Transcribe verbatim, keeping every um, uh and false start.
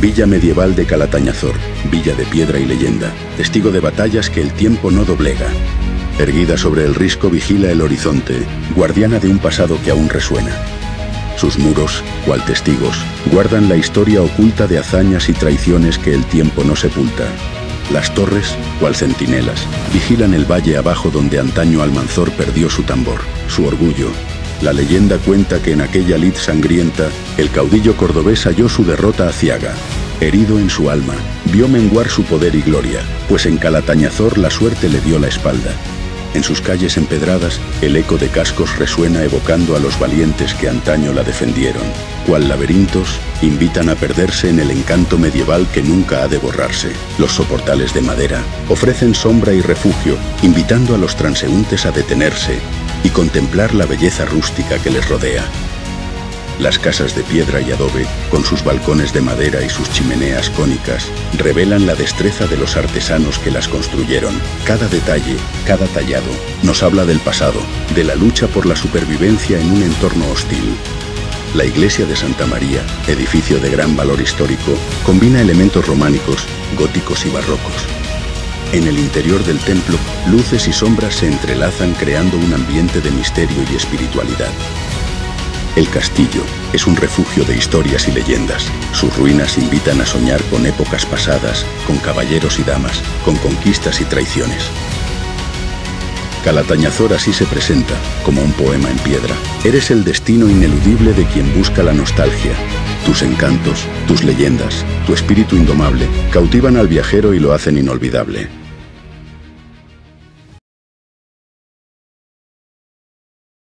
Villa medieval de Calatañazor, villa de piedra y leyenda, testigo de batallas que el tiempo no doblega. Erguida sobre el risco vigila el horizonte, guardiana de un pasado que aún resuena. Sus muros, cual testigos, guardan la historia oculta de hazañas y traiciones que el tiempo no sepulta. Las torres, cual centinelas, vigilan el valle abajo donde antaño Almanzor perdió su tambor, su orgullo. La leyenda cuenta que en aquella lid sangrienta, el caudillo cordobés halló su derrota aciaga. Herido en su alma, vio menguar su poder y gloria, pues en Calatañazor la suerte le dio la espalda. En sus calles empedradas, el eco de cascos resuena evocando a los valientes que antaño la defendieron. Cual laberintos, invitan a perderse en el encanto medieval que nunca ha de borrarse. Los soportales de madera ofrecen sombra y refugio, invitando a los transeúntes a detenerse y contemplar la belleza rústica que les rodea. Las casas de piedra y adobe, con sus balcones de madera y sus chimeneas cónicas, revelan la destreza de los artesanos que las construyeron. Cada detalle, cada tallado, nos habla del pasado, de la lucha por la supervivencia en un entorno hostil. La iglesia de Santa María, edificio de gran valor histórico, combina elementos románicos, góticos y barrocos. En el interior del templo, luces y sombras se entrelazan creando un ambiente de misterio y espiritualidad. El castillo es un refugio de historias y leyendas. Sus ruinas invitan a soñar con épocas pasadas, con caballeros y damas, con conquistas y traiciones. Calatañazor así se presenta, como un poema en piedra. Eres el destino ineludible de quien busca la nostalgia. Tus encantos, tus leyendas, tu espíritu indomable, cautivan al viajero y lo hacen inolvidable.